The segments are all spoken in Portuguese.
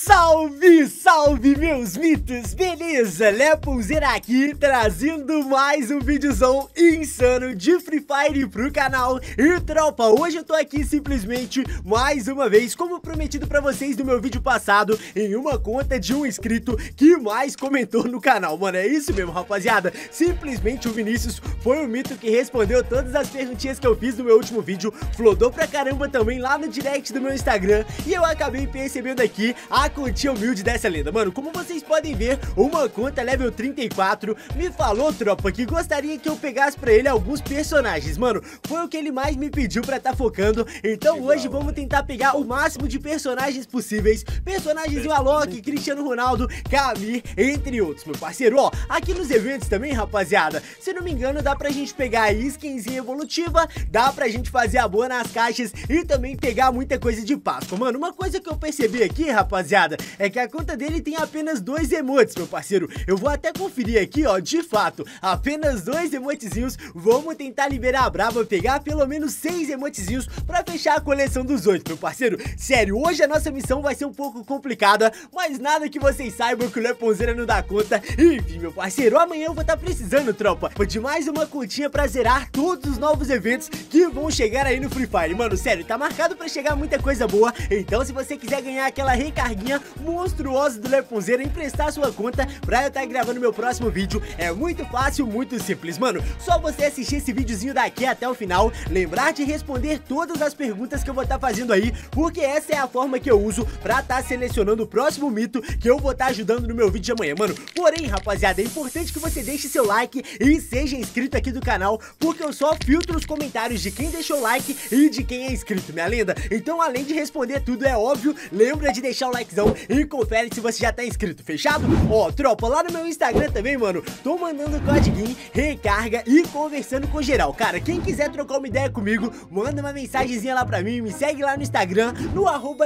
Salve, salve meus mitos, beleza? Leponzera aqui, trazendo mais um videozão insano de Free Fire pro canal. E tropa, hoje eu tô aqui simplesmente, mais uma vez, como prometido pra vocês no meu vídeo passado, em uma conta de um inscrito que mais comentou no canal. Mano, é isso mesmo, rapaziada. Simplesmente o Vinícius foi o mito que respondeu todas as perguntinhas que eu fiz no meu último vídeo, flodou pra caramba também lá no direct do meu Instagram, e eu acabei percebendo aqui a continha humilde dessa lenda. Mano, como vocês podem ver, uma conta level 34 me falou, tropa, que gostaria que eu pegasse pra ele alguns personagens. Mano, foi o que ele mais me pediu pra tá focando. Então hoje vamos tentar pegar o máximo de personagens possíveis. Personagens do Alok, Cristiano Ronaldo, Camir, entre outros, meu parceiro. Ó, aqui nos eventos também, rapaziada, se não me engano, dá pra gente pegar a skinzinha evolutiva, dá pra gente fazer a boa nas caixas e também pegar muita coisa de Páscoa. Mano, uma coisa que eu percebi aqui, rapaziada, é que a conta dele tem apenas 2 emotes, meu parceiro. Eu vou até conferir aqui, ó, de fato, apenas 2 emotezinhos. Vamos tentar liberar a braba, pegar pelo menos 6 emotezinhos pra fechar a coleção dos 8, meu parceiro. Sério, hoje a nossa missão vai ser um pouco complicada, mas nada que vocês saibam que o Leponzera não dá conta. Enfim, meu parceiro, amanhã eu vou estar precisando, tropa, de mais uma continha pra zerar todos os novos eventos que vão chegar aí no Free Fire. Mano, sério, tá marcado pra chegar muita coisa boa. Então se você quiser ganhar aquela recarguinha monstruosa do Leponzera, emprestar sua conta pra eu estar gravando meu próximo vídeo, é muito fácil, muito simples, mano. Só você assistir esse videozinho daqui até o final, lembrar de responder todas as perguntas que eu vou estar fazendo aí, porque essa é a forma que eu uso pra estar selecionando o próximo mito que eu vou estar ajudando no meu vídeo de amanhã, mano. Porém, rapaziada, é importante que você deixe seu like e seja inscrito aqui do canal, porque eu só filtro os comentários de quem deixou o like e de quem é inscrito, minha lenda. Então, além de responder tudo, é óbvio, lembra de deixar o likezão e confere se você já tá inscrito, fechado? Ó, tropa, lá no meu Instagram também, mano, tô mandando código, recarga e conversando com geral. Cara, quem quiser trocar uma ideia comigo, manda uma mensagenzinha lá pra mim, me segue lá no Instagram, no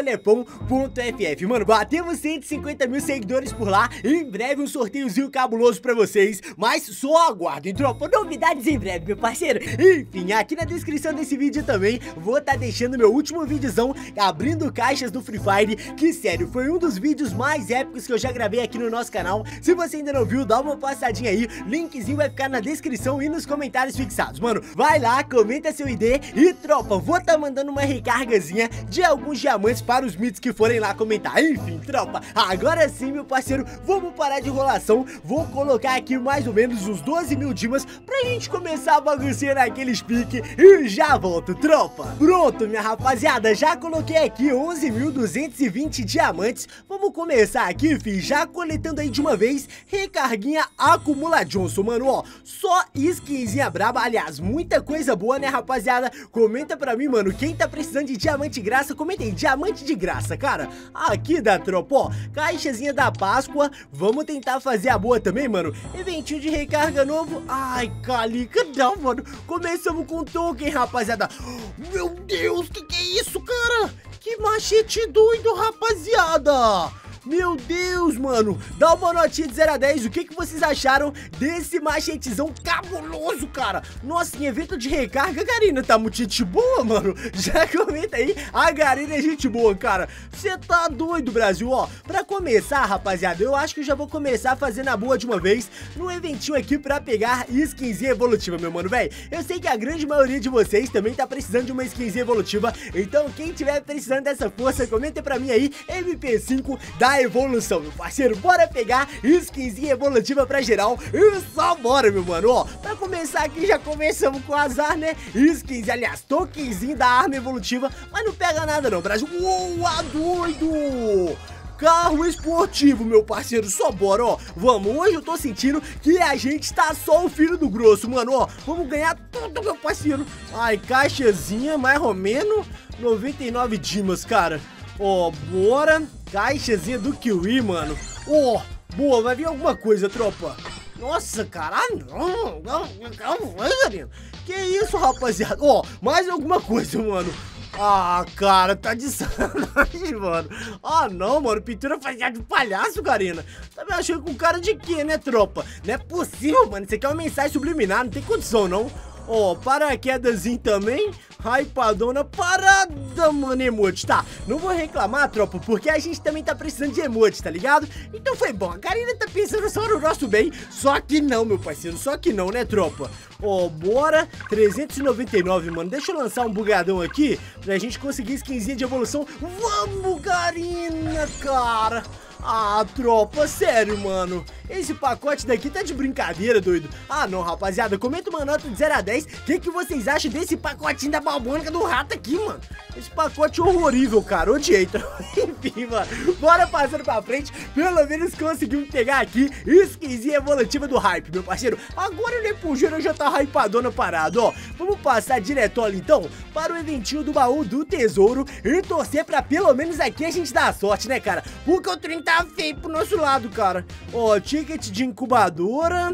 @lepon.ff. Mano, batemos 150 mil seguidores por lá, em breve um sorteiozinho cabuloso pra vocês, mas só aguardem, tropa, novidades em breve, meu parceiro. Enfim, aqui na descrição desse vídeo também vou tá deixando meu último videozão abrindo caixas do Free Fire, que sério, foi um dos vídeos mais épicos que eu já gravei aqui no nosso canal. Se você ainda não viu, dá uma passadinha aí, linkzinho vai ficar na descrição e nos comentários fixados. Mano, vai lá, comenta seu ID e, tropa, vou tá mandando uma recargazinha de alguns diamantes para os mitos que forem lá comentar. Enfim, tropa, agora sim, meu parceiro, vamos parar de enrolação. Vou colocar aqui mais ou menos uns 12 mil dimas pra gente começar a baguncear naqueles piques e já volto, tropa. Pronto, minha rapaziada, já coloquei aqui 11.220 diamantes. Vamos começar aqui, fi, já coletando aí de uma vez recarguinha acumula Johnson, mano, ó, só skinzinha braba, aliás, muita coisa boa, né, rapaziada? Comenta pra mim, mano, quem tá precisando de diamante de graça, comenta aí, diamante de graça, cara, aqui da tropa, ó, caixazinha da Páscoa, vamos tentar fazer a boa também, mano, eventinho de recarga novo, ai, calica, não, mano, começamos com token, rapaziada, meu Deus, que é isso, cara? Que machete doido, rapaziada! Meu Deus, mano, dá uma notinha de 0 a 10, o que vocês acharam desse machetezão cabuloso, cara? Nossa, em evento de recarga, a Garina tá muito gente boa, mano. Já comenta aí, a Garina é gente boa, cara. Você tá doido, Brasil, ó. Pra começar, rapaziada, eu acho que eu já vou começar fazendo a boa de uma vez no eventinho aqui pra pegar skinzinha evolutiva, meu mano, velho. Eu sei que a grande maioria de vocês também tá precisando de uma skinzinha evolutiva, então quem tiver precisando dessa força, comenta pra mim aí, MP5 da evolução, meu parceiro. Bora pegar skinzinha evolutiva pra geral e só bora, meu mano, ó. Pra começar aqui, já começamos com azar, né? Skins, aliás, tokenzinho da arma evolutiva, mas não pega nada não, Brasil. Uou, doido! Carro esportivo, meu parceiro, só bora, ó. Vamos, hoje eu tô sentindo que a gente tá só o filho do grosso, mano, ó. Vamos ganhar tudo, meu parceiro. Ai, caixazinha, mais ou menos 99 dimas, cara. Ó, bora. Caixazinha do Kiwi, mano. Ó, boa, vai vir alguma coisa, tropa. Nossa, caralho. Não, que isso, rapaziada. Ó, mais alguma coisa, mano. Ah, cara, tá de sacanagem, mano. Ah, não, mano, pintura facial de palhaço, Garina. Tá me achando com cara de quê, né, tropa? Não é possível, mano. Isso aqui é uma mensagem subliminar, não tem condição, não. Ó, paraquedazinho também. Hypadona parada, mano, emote. Tá, não vou reclamar, tropa, porque a gente também tá precisando de emote, tá ligado? Então foi bom, a Garina tá pensando só no nosso bem. Só que não, meu parceiro, só que não, né, tropa? Ó, bora, 399, mano. Deixa eu lançar um bugadão aqui pra gente conseguir skinzinha de evolução. Vamos, Garina, cara. Ah, tropa, sério, mano. Esse pacote daqui tá de brincadeira, doido. Ah, não, rapaziada, comenta uma nota de 0 a 10. O que vocês acham desse pacotinho da balbônica do rato aqui, mano? Esse pacote horrível, cara, odiei. Enfim, mano, bora passando pra frente. Pelo menos conseguimos pegar aqui skinzinha evolutiva do hype, meu parceiro. Agora o Lepugero já tá hypadona parado, ó. Vamos passar direto ali, então, para o eventinho do baú do tesouro e torcer pra pelo menos aqui a gente dar sorte, né, cara? Porque o trem tá feio pro nosso lado, cara. Ó, ticket de incubadora.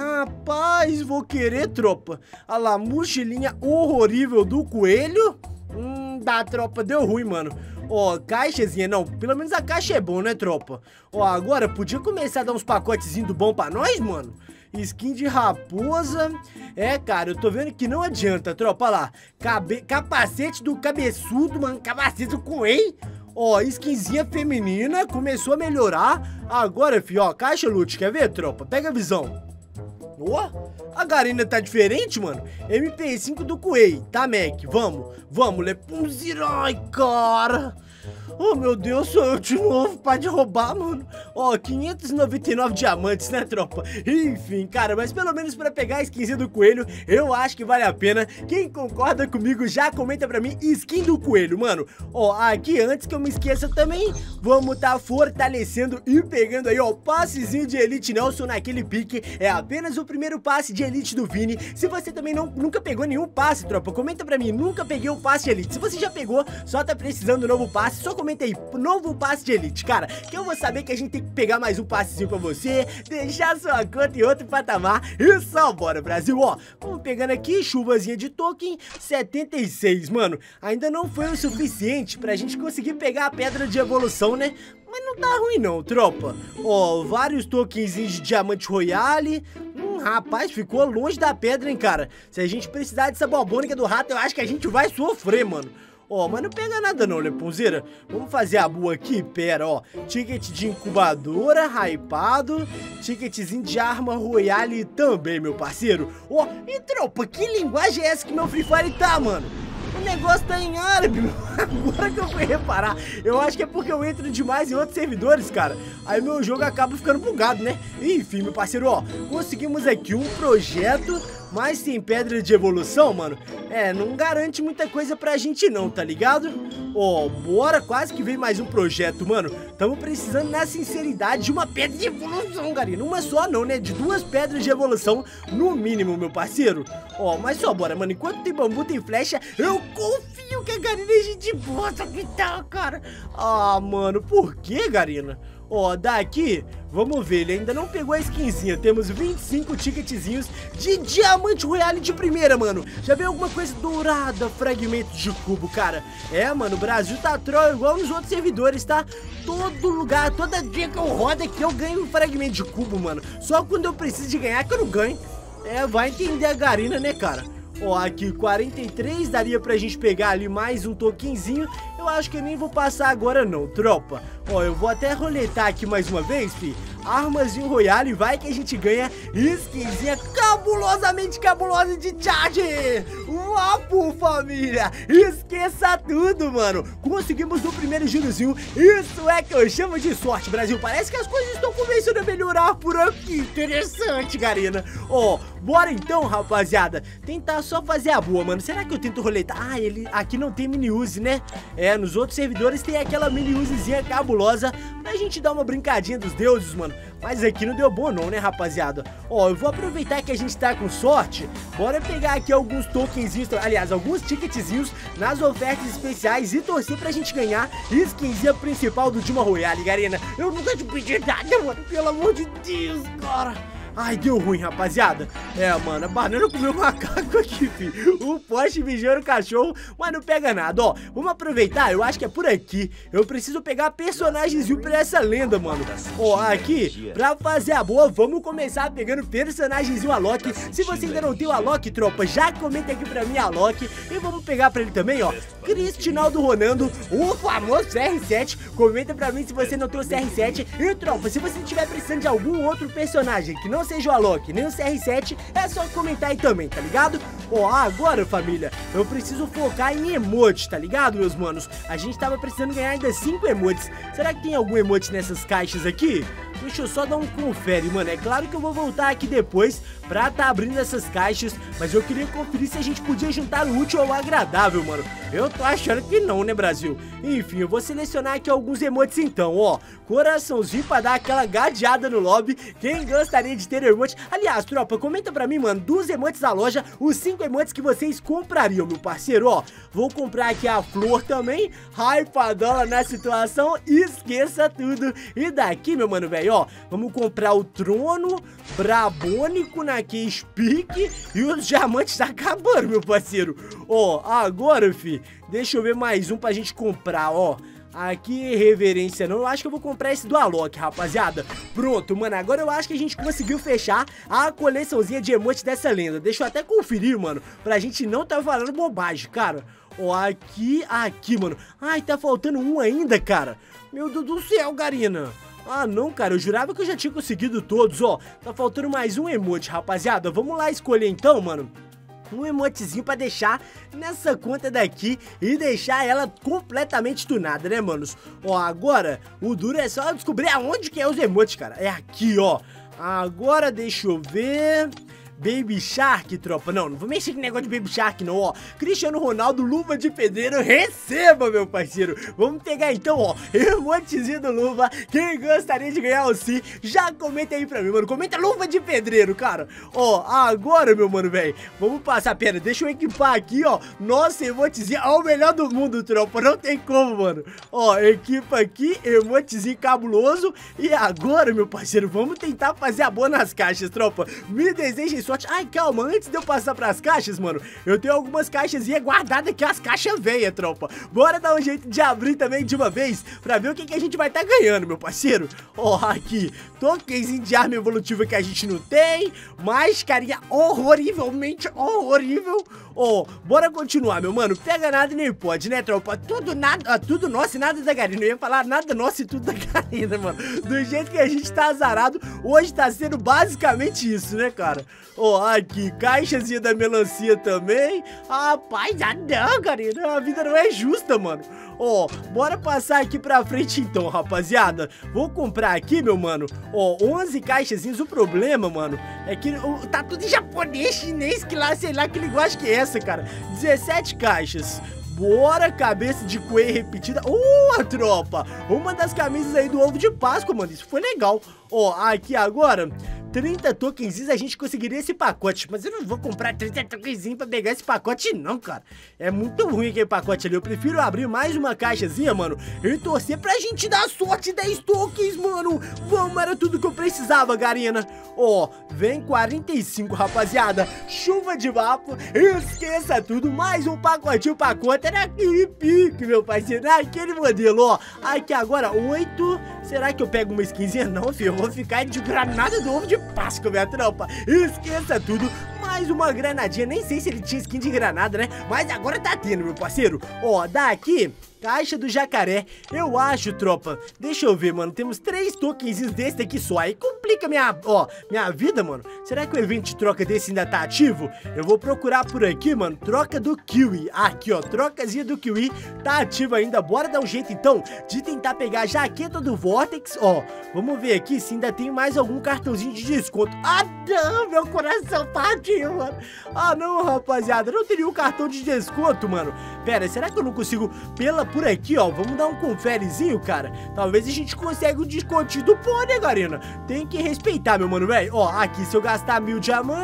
Rapaz, vou querer, tropa. Olha lá, mochilinha horrível do coelho. Da tropa, deu ruim, mano. Ó, caixazinha, não, pelo menos a caixa é bom, né, tropa? Ó, agora podia começar a dar uns pacotezinhos do bom pra nós, mano. Skin de raposa. É, cara, eu tô vendo que não adianta, tropa. Olha lá, capacete do cabeçudo, mano, capacete do coelho. Ó, skinzinha feminina, começou a melhorar. Agora, fi, ó, caixa loot, quer ver, tropa? Pega a visão. Ó, a Garina tá diferente, mano. MP5 do Kuei, tá, Mac? Vamos, Lepunzira. Ai, cara. Oh, meu Deus, sou eu de novo, para de roubar, mano. Ó, 599 diamantes, né, tropa? Enfim, cara, mas pelo menos pra pegar a skinzinha do coelho, eu acho que vale a pena. Quem concorda comigo, já comenta pra mim skin do coelho, mano. Ó, aqui, antes que eu me esqueça também, vamos tá fortalecendo e pegando aí, ó, passezinho de Elite Nelson naquele pique. É apenas o primeiro passe de Elite do Vini. Se você também nunca pegou nenhum passe, tropa, comenta pra mim, nunca peguei o passe de Elite. Se você já pegou, só tá precisando do novo passe, só comenta aí, novo passe de Elite, cara, que eu vou saber que a gente tem que pegar mais um passezinho pra você, deixar sua conta em outro patamar e só bora, Brasil. Ó, vamos pegando aqui, chuvazinha de token, 76, mano, ainda não foi o suficiente pra gente conseguir pegar a pedra de evolução, né? Mas não tá ruim não, tropa. Ó, vários tokenzinhos de diamante royale. Rapaz, ficou longe da pedra, hein, cara. Se a gente precisar dessa balbônica do rato, eu acho que a gente vai sofrer, mano. Ó, mas não pega nada não, Lepunzeira. Vamos fazer a boa aqui, pera, ó. Ticket de incubadora, hypado. Ticketzinho de arma royale também, meu parceiro. Ó, e tropa, que linguagem é essa que meu Free Fire tá, mano? O negócio tá em árabe, agora que eu fui reparar. Eu acho que é porque eu entro demais em outros servidores, cara. Aí meu jogo acaba ficando bugado, né? Enfim, meu parceiro, ó, conseguimos aqui um projeto, mas sem pedra de evolução, mano. É, não garante muita coisa pra gente não, tá ligado? Ó, bora, quase que veio mais um projeto, mano. Tamo precisando, na sinceridade, de uma pedra de evolução, Garina. Uma só não, né? De 2 pedras de evolução, no mínimo, meu parceiro. Ó, mas só bora, mano. Enquanto tem bambu, tem flecha, eu confio que a Garina é gente boa, que tal, cara? Ah, mano, por que, Garina? Ó, daqui, vamos ver, ele ainda não pegou a skinzinha. Temos 25 ticketzinhos de diamante royale de primeira, mano. Já veio alguma coisa dourada, fragmento de cubo, cara. É, mano, o Brasil tá troll igual nos outros servidores, tá? Todo lugar, toda dia que eu rodo aqui, eu ganho um fragmento de cubo, mano. Só quando eu preciso de ganhar que eu não ganho. É, vai entender a Garina, né, cara? Ó, aqui 43, daria pra gente pegar ali mais um tokenzinho. Eu acho que eu nem vou passar agora não, tropa. Ó, eu vou até roletar aqui mais uma vez, fi. Armazinho royale, vai que a gente ganha skinzinha cabulosamente cabulosa de charge. Uau, família, esqueça tudo, mano. Conseguimos no primeiro girozinho. Isso é que eu chamo de sorte, Brasil. Parece que as coisas estão começando a melhorar por aqui. Interessante, Garina. Ó, bora então, rapaziada, tentar só fazer a boa, mano. Será que eu tento roletar? Ah, ele aqui não tem mini-use, né? É, nos outros servidores tem aquela mini-usezinha cabulosa pra gente dar uma brincadinha dos deuses, mano. Mas aqui não deu bom não, né, rapaziada? Ó, eu vou aproveitar que a gente tá com sorte. Bora pegar aqui alguns tokenzinhos, aliás, alguns ticketzinhos nas ofertas especiais e torcer pra gente ganhar skinzinha principal do Dima Royale, Garina. Eu nunca te pedi nada, mano, pelo amor de Deus, cara. Ai, deu ruim, rapaziada. É, mano, a banana comeu o macaco aqui, filho. O poste mijou no cachorro, mas não pega nada, ó. Vamos aproveitar, eu acho que é por aqui. Eu preciso pegar personagenzinho pra essa lenda, mano. Ó, aqui, pra fazer a boa, vamos começar pegando personagenzinho Alok. Se você ainda não tem o Alok, tropa, já comenta aqui pra mim Alok. E vamos pegar pra ele também, ó, Cristinaldo Ronaldo, o famoso CR7. Comenta pra mim se você não tem o CR7. E, tropa, se você estiver precisando de algum outro personagem que não seja o Alok, nem o CR7, é só comentar aí também, tá ligado? Ó, agora, família, eu preciso focar em emote, tá ligado, meus manos? A gente tava precisando ganhar ainda 5 emotes. Será que tem algum emote nessas caixas aqui? Deixa eu só dar um confere, mano. É claro que eu vou voltar aqui depois pra tá abrindo essas caixas, mas eu queria conferir se a gente podia juntar o útil ao agradável, mano. Eu tô achando que não, né, Brasil? Enfim, eu vou selecionar aqui alguns emotes então, ó. Coraçãozinho pra dar aquela gadeada no lobby. Quem gostaria de ter emote? Aliás, tropa, comenta pra mim, mano, dos emotes da loja, os 5 emotes que vocês comprariam, meu parceiro, ó. Vou comprar aqui a flor também, hypadola na situação, esqueça tudo. E daqui, meu mano, velho, ó, vamos comprar o trono, brabônico na Speak e os diamantes tá acabando, meu parceiro. Ó, agora, fi, deixa eu ver mais um pra gente comprar, ó. Aqui, reverência não, eu acho que eu vou comprar esse do Alok, rapaziada. Pronto, mano, agora eu acho que a gente conseguiu fechar a coleçãozinha de emote dessa lenda. Deixa eu até conferir, mano, pra gente não tá falando bobagem, cara. Ó, aqui, mano. Ai, tá faltando um ainda, cara. Meu Deus do céu, Garina. Ah, não, cara, eu jurava que eu já tinha conseguido todos, ó. Tá faltando mais um emote, rapaziada. Vamos lá escolher então, mano, um emotezinho pra deixar nessa conta daqui e deixar ela completamente tunada, né, manos? Ó, agora, o duro é só descobrir aonde que é os emotes, cara. É aqui, ó. Agora, deixa eu ver... Baby Shark, tropa. Não vou mexer com negócio de Baby Shark, não, ó. Cristiano Ronaldo, luva de pedreiro, receba, meu parceiro. Vamos pegar então, ó, emotezinho do luva. Quem gostaria de ganhar o sim, já comenta aí pra mim, mano. Comenta luva de pedreiro, cara. Ó, agora, meu mano, velho, vamos passar, pera, deixa eu equipar aqui, ó. Nossa, emotezinho, ó, o melhor do mundo, tropa. Não tem como, mano. Ó, equipa aqui, emotezinho cabuloso. E agora, meu parceiro, vamos tentar fazer a boa nas caixas, tropa. Me desejem sorte. Ai, calma, antes de eu passar pras caixas, mano, eu tenho algumas caixas guardadas aqui, as caixas velhas, tropa. Bora dar um jeito de abrir também de uma vez, pra ver o que a gente vai tá ganhando, meu parceiro. Ó, aqui, tokenzinho de arma evolutiva que a gente não tem, mascarinha horrivelmente horrível. Ó, bora continuar, meu mano. Pega nada e nem pode, né, tropa? Tudo nada, tudo nosso e nada da Garina. Eu ia falar nada nosso e tudo da Garina, mano. Do jeito que a gente tá azarado, hoje tá sendo basicamente isso, né, cara? Ó, aqui, caixazinha da melancia também. Rapaz, não, Garina, a vida não é justa, mano. Ó, bora passar aqui pra frente então, rapaziada. Vou comprar aqui, meu mano, ó, 11 caixazinhas. O problema, mano, é que tá tudo em japonês, chinês, que lá, sei lá que linguagem que é essa, cara. 17 caixas. Bora, cabeça de coelho repetida. Tropa, uma das camisas aí do ovo de Páscoa, mano. Isso foi legal. Ó, aqui agora 30 tokenzinhos a gente conseguiria esse pacote. Mas eu não vou comprar 30 tokenzinhos pra pegar esse pacote não, cara. É muito ruim aquele pacote ali. Eu prefiro abrir mais uma caixazinha, mano, e torcer pra gente dar sorte 10 tokens, mano. Vamos, era tudo que eu precisava, Garina. Ó, vem 45, rapaziada. Chuva de vapo. Esqueça tudo. Mais um pacotinho pra conta. Era aquele pique, meu parceiro. Aquele modelo, ó. Aqui agora 8. Será que eu pego uma skinzinha? Não, filho. Eu vou ficar de granada do ovo de Páscoa, minha tropa. Esqueça tudo. Mais uma granadinha. Nem sei se ele tinha skin de granada, né? Mas agora tá tendo, meu parceiro. Ó, daqui, caixa do jacaré. Eu acho, tropa. Deixa eu ver, mano. Temos 3 tokenzinhos desse daqui só. Aí complica minha vida, mano. Será que o evento de troca desse ainda tá ativo? Eu vou procurar por aqui, mano. Troca do Kiwi. Aqui, ó. Trocazinha do Kiwi. Tá ativo ainda. Bora dar um jeito, então, de tentar pegar a jaqueta do Vortex. Ó, vamos ver aqui se ainda tem mais algum cartãozinho de desconto. Ah, não. Meu coração partiu, mano. Ah, não, rapaziada. Não teria um cartão de desconto, mano. Pera, será que eu não consigo por aqui, ó? Vamos dar um conferezinho, cara. Talvez a gente consiga um descontinho do pô, né, Garina? Tem que respeitar, meu mano, velho. Ó, aqui, se eu gastar 1000 diamantes,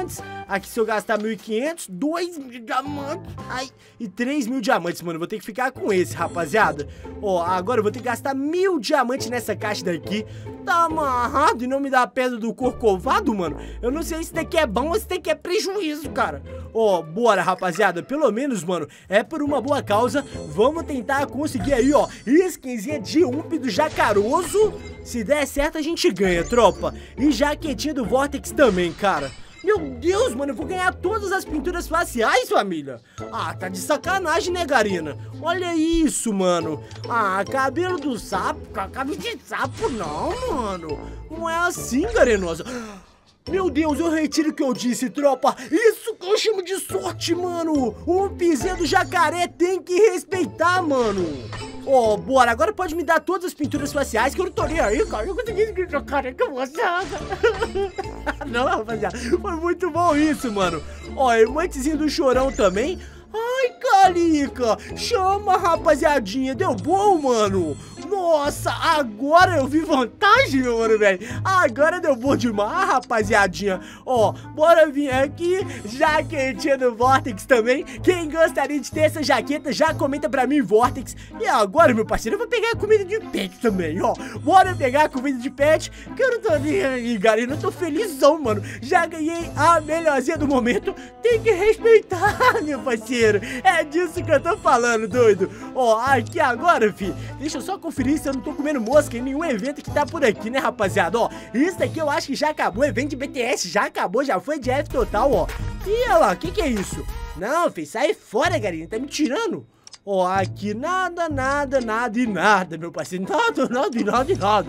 Aqui se eu gastar 1.500, 2.000 diamantes. Ai, e 3.000 diamantes, mano. Vou ter que ficar com esse, rapaziada. Ó, agora eu vou ter que gastar 1.000 diamantes nessa caixa daqui. Tá amarrado e não me dá a pedra do Corcovado, mano. Eu não sei se daqui é bom ou se daqui é prejuízo, cara. Ó, bora, rapaziada. Pelo menos, mano, é por uma boa causa. Vamos tentar conseguir aí, ó, skinzinha de ump do Jacaroso. Se der certo, a gente ganha, tropa. E jaquetinha do Vortex também, cara. Meu Deus, mano, eu vou ganhar todas as pinturas faciais, família. Ah, tá de sacanagem, né, Garina? Olha isso, mano. Ah, cabelo do sapo, cabelo de sapo não, mano. Não é assim, Garenosa. Meu Deus, eu retiro o que eu disse, tropa. Isso que eu chamo de sorte, mano. O piseiro do jacaré tem que respeitar, mano. Ó, bora. Agora pode me dar todas as pinturas faciais que eu não tô nem aí, cara. Eu consegui escrever jacaré que eu vou. Não, rapaziada. Foi muito bom isso, mano. Ó, emotezinho do chorão também. Ai, Calica, chama, rapaziadinha. Deu bom, mano. Nossa, agora eu vi vantagem, meu mano, velho. Agora deu bom demais, rapaziadinha. Ó, bora vir aqui. Jaquetinha do Vortex também. Quem gostaria de ter essa jaqueta, já comenta pra mim, Vortex. E agora, meu parceiro, eu vou pegar a comida de pet também, ó. Bora pegar a comida de pet, que eu não tô nem aí, galera. Eu tô felizão, mano. Já ganhei a melhorzinha do momento. Tem que respeitar, meu parceiro. É disso que eu tô falando, doido. Ó, aqui agora, fi, deixa eu só conferir se eu não tô comendo mosca em nenhum evento que tá por aqui, né, rapaziada? Ó, isso daqui eu acho que já acabou. O evento de BTS já acabou, já foi de F total, ó. E olha lá, o que é isso? Não, fi, sai fora, galinha, tá me tirando. Ó, aqui nada, nada, nada e nada, meu parceiro. Nada, nada e nada e nada.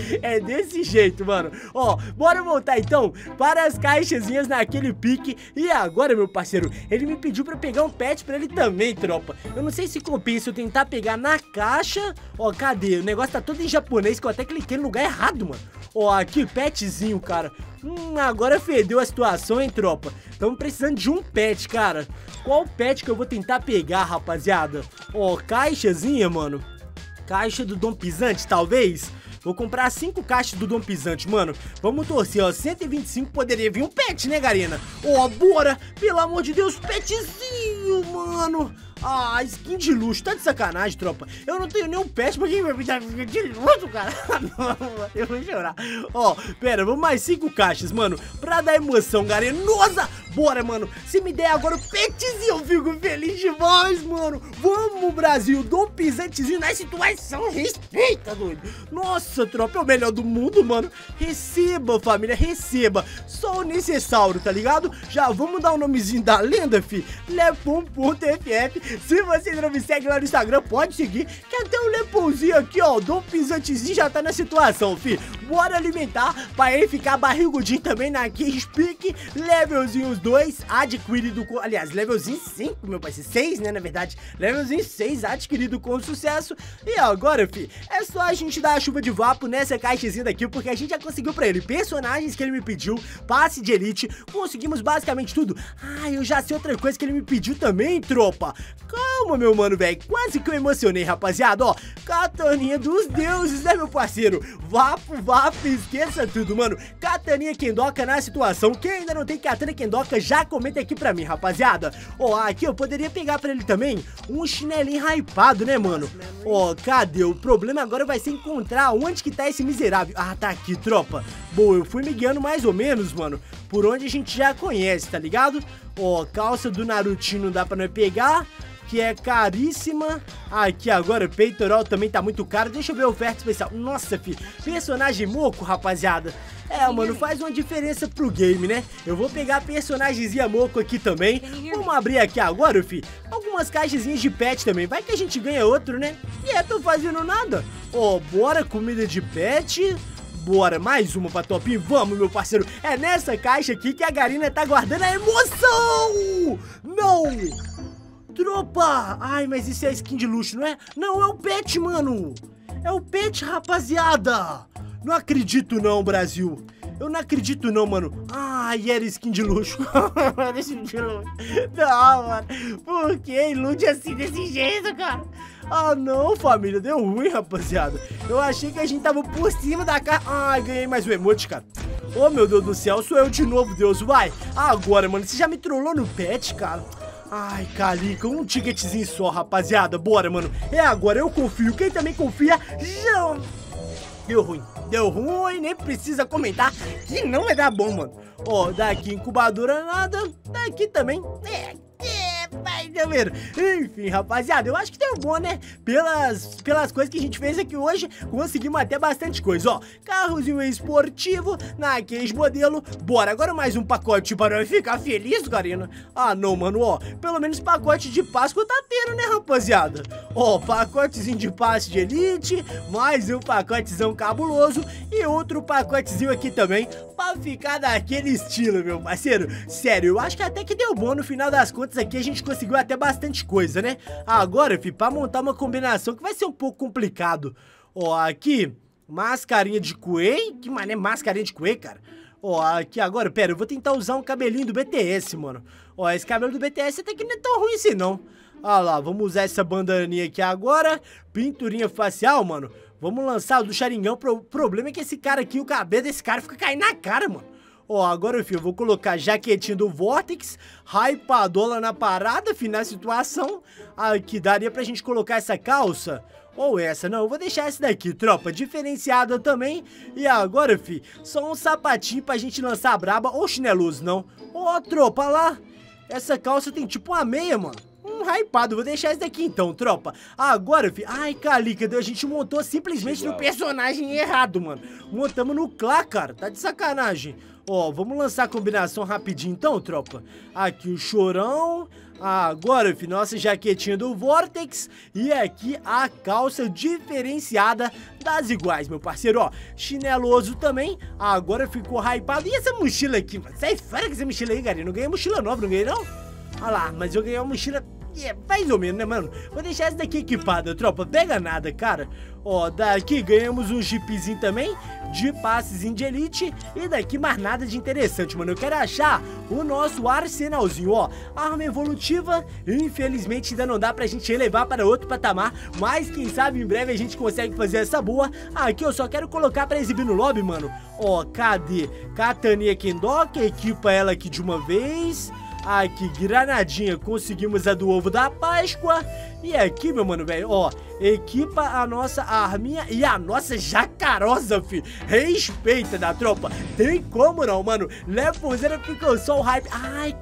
É desse jeito, mano. Ó, bora voltar então para as caixazinhas naquele pique. E agora, meu parceiro, ele me pediu pra pegar um pet pra ele também, tropa. Eu não sei se compensa eu tentar pegar na caixa. Ó, cadê? O negócio tá todo em japonês, que eu até cliquei no lugar errado, mano. Ó, aqui, petzinho, cara. Agora fedeu a situação, hein, tropa. Estamos precisando de um pet, cara. Qual pet que eu vou tentar pegar, rapaziada? Ó, caixazinha, mano. Caixa do Dom Pisante, talvez. Vou comprar 5 caixas do Dom Pisante, mano. Vamos torcer, ó. 125 poderia vir um pet, né, Garina? Ó, bora. Pelo amor de Deus, petzinho, mano. Ah, skin de luxo, tá de sacanagem, tropa. Eu não tenho nenhum pet, mas quem vai me dar skin de luxo, cara? Não, eu vou chorar. Ó, pera, vamos mais 5 caixas, mano, pra dar emoção, galera. Nossa, bora, mano. Se me der agora o petzinho, eu fico feliz demais, mano. Vamos, Brasil, Dom Pisantezinho na situação, respeita, doido. Nossa, tropa, é o melhor do mundo, mano. Receba, família, receba. Só o necessário, tá ligado? Já vamos dar o nomezinho da lenda, fi. Lepon.ff. Se você não me segue lá no Instagram, pode seguir, que até o Lepãozinho aqui, ó, o Dom Pisantezinho já tá na situação, fi. Bora alimentar pra ele ficar barrigudinho também na Speak. Levelzinho 2 adquirido com... Aliás, levelzinho 5, meu parceiro. 6, né, na verdade. Levelzinho 6 adquirido com sucesso. E agora, fi, é só a gente dar a chuva de vapo nessa caixazinha daqui, porque a gente já conseguiu pra ele personagens que ele me pediu, passe de elite, conseguimos basicamente tudo. Ah, eu já sei outra coisa que ele me pediu também, tropa. Calma, meu mano, velho. Quase que eu emocionei, rapaziada. Ó, kataninha dos deuses, né, meu parceiro? Vapo, esqueça tudo, mano. Kataninha Kendoka na situação. Quem ainda não tem katana Kendoka, já comenta aqui pra mim, rapaziada. Ó, aqui eu poderia pegar pra ele também um chinelinho hypado, né, mano? Ó, cadê? O problema agora vai ser encontrar onde que tá esse miserável. Ah, tá aqui, tropa. Boa, eu fui me guiando mais ou menos, mano, por onde a gente já conhece, tá ligado? Ó, calça do Narutinho não dá pra nós pegar, que é caríssima. Aqui agora o peitoral também tá muito caro. Deixa eu ver a oferta especial. Nossa, fi, personagem moco, rapaziada. É, mano, faz uma diferença pro game, né? Eu vou pegar personagemzinha moco aqui também. Vamos abrir aqui agora, fi, algumas caixazinhas de pet também. Vai que a gente ganha outro, né? E tô fazendo nada. Ó, bora, comida de pet. Bora, mais uma pra Topinho. Vamos, meu parceiro. É nessa caixa aqui que a Garina tá guardando a emoção. Não! Tropa! Ai, mas isso é skin de luxo, não é? Não, é o pet, mano. É o pet, rapaziada. Não acredito não, Brasil. Eu não acredito não, mano. Ai, era skin de luxo. Era skin de luxo. Não, mano. Por que ilude assim desse jeito, cara? Ah, não, família. Deu ruim, rapaziada. Eu achei que a gente tava por cima da cara. Ai, ganhei mais um emote, cara. Oh, meu Deus do céu, sou eu de novo, Deus, vai. Agora, mano, você já me trollou no pet, cara. Ai, Calica, um ticketzinho só, rapaziada. Bora, mano. É agora, eu confio. Quem também confia, já... Deu ruim, nem precisa comentar que não vai dar bom, mano. Ó, daqui incubadora nada, daqui também, vai ver. Enfim, rapaziada, eu acho que deu bom, né? Pelas coisas que a gente fez aqui hoje, conseguimos até bastante coisa, ó. Carrozinho esportivo, naqueles modelo. Bora, agora mais um pacote para eu ficar feliz, Karina. Ah, não, mano, ó. Pelo menos pacote de Páscoa tá tendo, né, rapaziada? Ó, pacotezinho de passe de elite, mais um pacotezão cabuloso e outro pacotezinho aqui também, pra ficar daquele estilo, meu parceiro. Sério, eu acho que até que deu bom no final das contas aqui, a gente conseguiu até bastante coisa, né? Agora, fi, pra montar uma combinação que vai ser um pouco complicado. Ó, aqui, mascarinha de coelho. Que mané mascarinha de coelho, cara? Ó, aqui agora, pera, eu vou tentar usar um cabelinho do BTS, mano. Ó, esse cabelo do BTS até que não é tão ruim assim, não. Olha lá, vamos usar essa bandaninha aqui agora. Pinturinha facial, mano. Vamos lançar o do Sharingan. O problema é que esse cara aqui, o cabelo desse cara fica caindo na cara, mano. Ó, agora, filho, eu vou colocar jaquetinha do Vortex, hypadola na parada, filho, na situação. Aqui, daria pra gente colocar essa calça. Ou essa, não, eu vou deixar essa daqui, tropa, diferenciada também. E agora, filho, só um sapatinho pra gente lançar a braba, ou chineloso, não. Ó, tropa, lá, essa calça tem tipo uma meia, mano. Hypado, vou deixar esse daqui então, tropa. Agora, filho, ai, Calica, a gente montou simplesmente no personagem errado, mano. Montamos no Clá, cara, tá de sacanagem. Ó, vamos lançar a combinação rapidinho então, tropa. Aqui o Chorão. Agora, filho, nossa jaquetinha do Vortex. E aqui a calça diferenciada das iguais, meu parceiro, ó. Chineloso também. Agora ficou hypado. E essa mochila aqui, mano? Sai fora com essa mochila aí, galera. Não ganhei mochila nova, não ganhei, não? Olha lá, mas eu ganhei uma mochila... mais ou menos, né, mano? Vou deixar essa daqui equipada, tropa. Pega nada, cara. Ó, daqui ganhamos um jeepzinho também de passezinho de elite. E daqui mais nada de interessante, mano. Eu quero achar o nosso arsenalzinho, ó. Arma evolutiva. Infelizmente ainda não dá pra gente elevar para outro patamar. Mas quem sabe em breve a gente consegue fazer essa boa. Aqui eu só quero colocar pra exibir no lobby, mano. Ó, cadê? Kataninha Kendoka. Equipa ela aqui de uma vez. Aqui, granadinha, conseguimos a do ovo da Páscoa. E aqui, meu mano, velho, ó, equipa a nossa arminha e a nossa jacarosa, fi. Respeita da tropa. Tem como não, mano. Lepozeira ficou só o hype. Ai,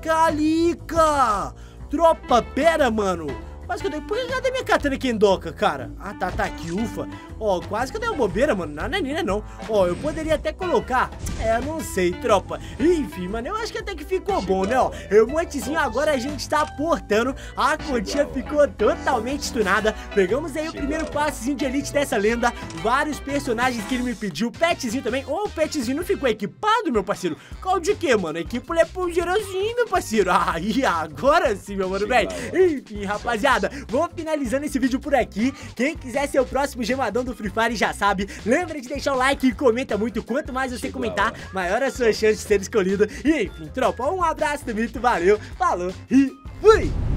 Calica. Tropa, pera, mano. Quase que eu dei... Por que cadê minha katana Kendoka, cara? Ah, tá aqui, ufa. Ó, quase que eu dei uma bobeira, mano. Não é nina, não. Ó, eu poderia até colocar... não sei, tropa. Enfim, mano, eu acho que até que ficou bom, né, ó. Emotezinho, agora a gente tá aportando. A continha ficou totalmente tunada. Pegamos aí o primeiro passezinho de elite dessa lenda. Vários personagens que ele me pediu. Petzinho também. Ó, o petzinho não ficou equipado, meu parceiro. Qual de quê, mano? Equipa o Lepongeirãozinho, meu parceiro. Aí, agora sim, meu mano, velho. Enfim, rapaziada. Vou finalizando esse vídeo por aqui. Quem quiser ser o próximo gemadão do Free Fire já sabe. Lembra de deixar o like e comenta muito. Quanto mais você comentar, maior a sua chance de ser escolhido. E enfim, tropa, um abraço do Mito, valeu, falou e fui!